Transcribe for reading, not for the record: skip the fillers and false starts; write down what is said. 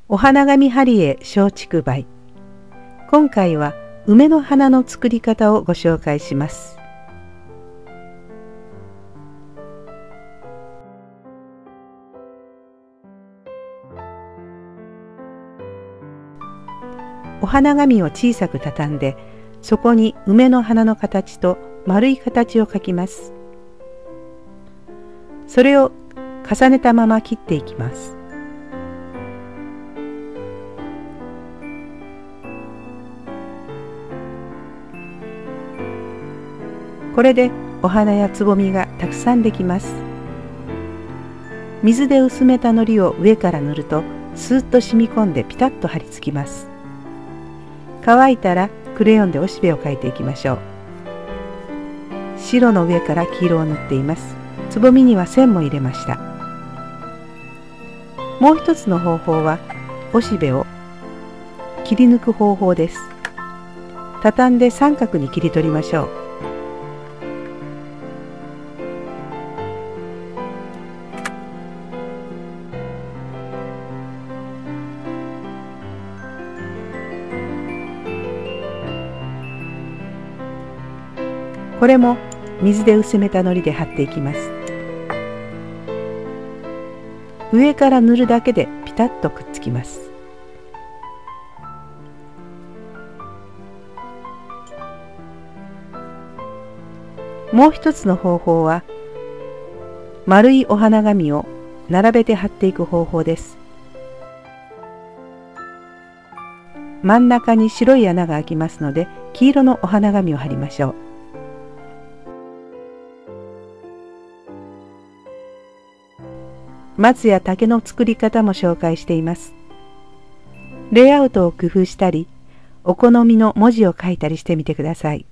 お花紙貼り絵松竹梅。今回は梅の花の作り方をご紹介します。お花紙を小さく畳んで、そこに梅の花の形と丸い形を描きます。それを重ねたまま切っていきます。これでお花やつぼみがたくさんできます。水で薄めた糊を上から塗るとスーッと染み込んでピタッと貼り付きます。乾いたらクレヨンでおしべを描いていきましょう。白の上から黄色を塗っています。つぼみには線も入れました。もう一つの方法はおしべを切り抜く方法です。畳んで三角に切り取りましょう。これも水で薄めた糊で貼っていきます。上から塗るだけでピタッとくっつきます。もう一つの方法は丸いお花紙を並べて貼っていく方法です。真ん中に白い穴が開きますので、黄色のお花紙を貼りましょう。松や竹の作り方も紹介しています。レイアウトを工夫したり、お好みの文字を書いたりしてみてください。